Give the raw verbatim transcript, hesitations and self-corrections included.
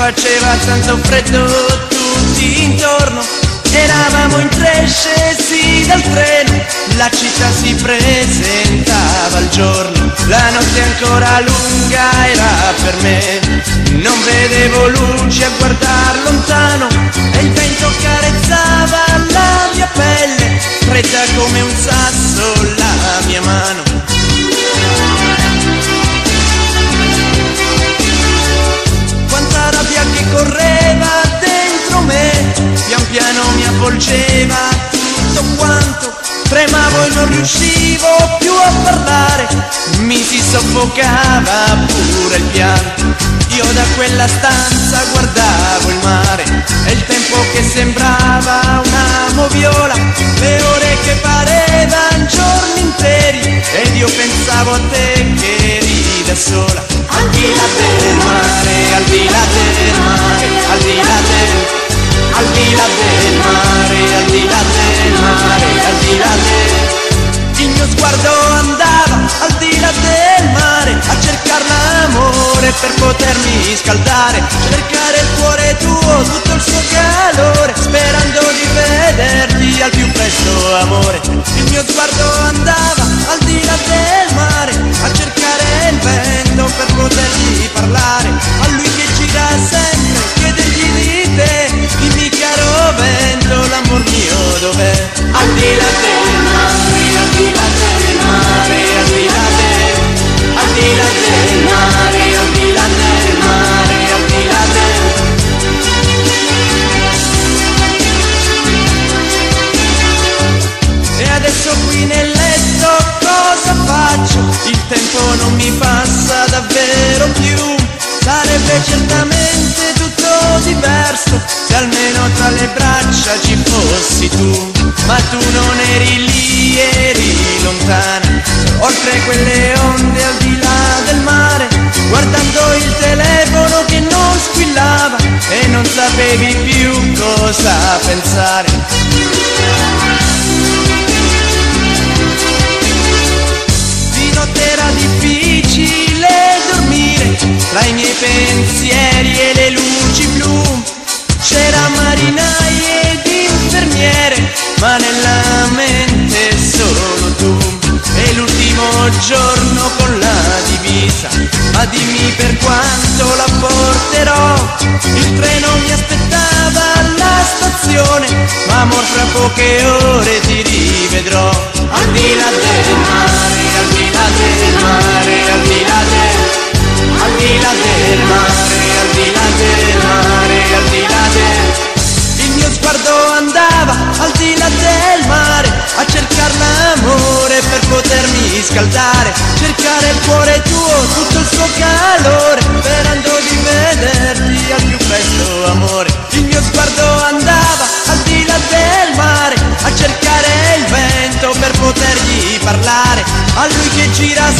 faceva tanto freddo tutti intorno, eravamo in tre scesi dal treno, la città si presentava al giorno, la notte ancora lunga era per me, non vedevo luce a guardar lontano e il vento carezzava la mia pelle, fredda come un sasso la mia mano. Quanta rabbia che correva dentro me, pian piano mi avvolgeva tutto quanto, tremavo e non riuscivo più a parlare, mi si soffocava pure il pianto. Io da quella stanza guardavo il mare e il tempo che sembrava una moviola, le ore che parevan giorni interi ed io pensavo a te che eri da sola. Al di là del mare, al di là del mare, al di là del, al di là del mare, al di là del mare, al di là del, il mio sguardo andava al di là del mare a cercare l'amore per potermi scaldare, cercare il cuore tuo, tutto il suo calore, sperando di vederti al più presto amore. Il mio sguardo andava al di là del mare a cercare il vento per potergli parlare, a lui che gira sempre, chiedergli di te, dimmi caro vento l'amor mio dov'è. Al di là del mare, al di là del mare, al di là del, al di là del mare, al di là del mare, al di là del. E adesso qui nel letto cosa faccio? Il tempo non mi passa davvero più, sarebbe certamente tutto diverso se almeno tra le braccia ci fossi tu, ma tu non eri lì, eri lontana, oltre quelle onde al di là del mare, guardando il telefono che non squillava e non sapevi più cosa pensare. Di notte era difficile dormire, tra i miei pensieri e le luci blu, c'era marinai ed infermiere, ma nella mente solo tu. E l'ultimo giorno con la divisa, ma dimmi per quanto la porterò, il treno mi aspettava alla stazione, ma amor fra poche ore ti rivedrò. Al di là del mare, al di là del mare, al di là del, al di là del mare, al di là del mare, al di là del, il mio sguardo andava al di là del mare a cercare l'amore per potermi scaldare, cercare il cuore tuo, tutto il suo calore, sperando di vederti al più presto amore. Il mio sguardo andava al di là del mare a cercare il vento per potergli parlare, a lui che gira